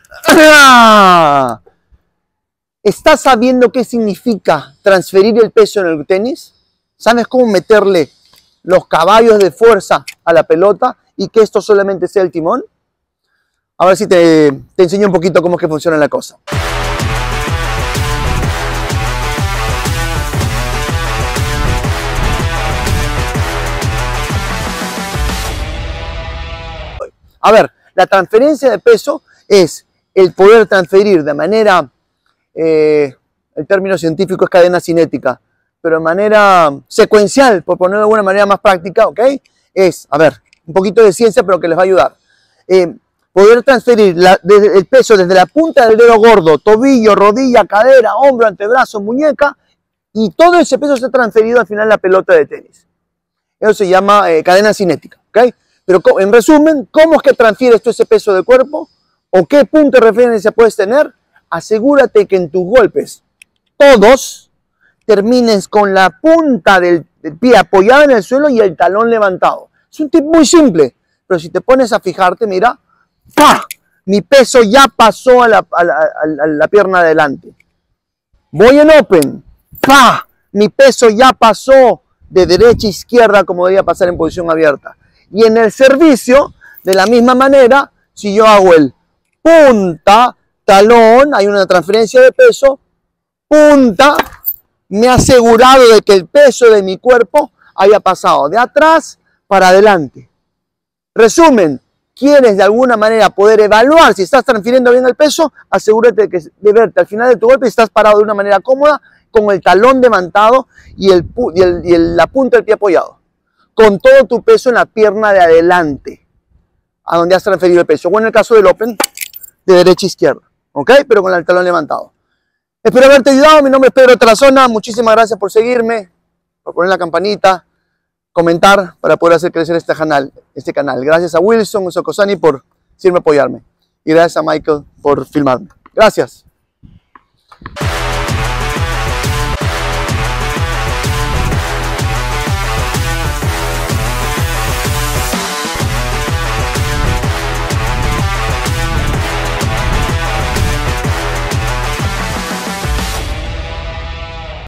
¿Estás sabiendo qué significa transferir el peso en el tenis? ¿Sabes cómo meterle los caballos de fuerza a la pelota y que esto solamente sea el timón? A ver si te enseño un poquito cómo es que funciona la cosa. A ver, la transferencia de peso es el poder transferir de manera, el término científico es cadena cinética, pero de manera secuencial, por ponerlo de alguna manera más práctica, ¿ok? Es, a ver, un poquito de ciencia, pero que les va a ayudar. Poder transferir el peso desde la punta del dedo gordo, tobillo, rodilla, cadera, hombro, antebrazo, muñeca, y todo ese peso se ha transferido al final en la pelota de tenis. Eso se llama cadena cinética, ¿ok? Pero en resumen, ¿cómo es que transfieres tú ese peso de cuerpo? ¿O qué punto de referencia puedes tener? Asegúrate que en tus golpes, todos, termines con la punta del pie apoyada en el suelo y el talón levantado. Es un tip muy simple, pero si te pones a fijarte, mira, ¡pah! Mi peso ya pasó a la pierna adelante. Voy en open, ¡pah! Mi peso ya pasó de derecha a izquierda como debería pasar en posición abierta. Y en el servicio, de la misma manera, si yo hago el punta, talón, hay una transferencia de peso, punta, me ha asegurado de que el peso de mi cuerpo haya pasado de atrás para adelante. Resumen, quieres de alguna manera poder evaluar si estás transfiriendo bien el peso, asegúrate de verte al final de tu golpe y estás parado de una manera cómoda, con el talón levantado y la punta del pie apoyado, con todo tu peso en la pierna de adelante, a donde has transferido el peso. O en el caso del Open, de derecha a izquierda, ¿ok? Pero con el talón levantado. Espero haberte ayudado. Mi nombre es Pedro Tarazona. Muchísimas gracias por seguirme, por poner la campanita, comentar para poder hacer crecer este canal. Gracias a Wilson Socosani por siempre apoyarme. Y gracias a Michael por filmarme. Gracias.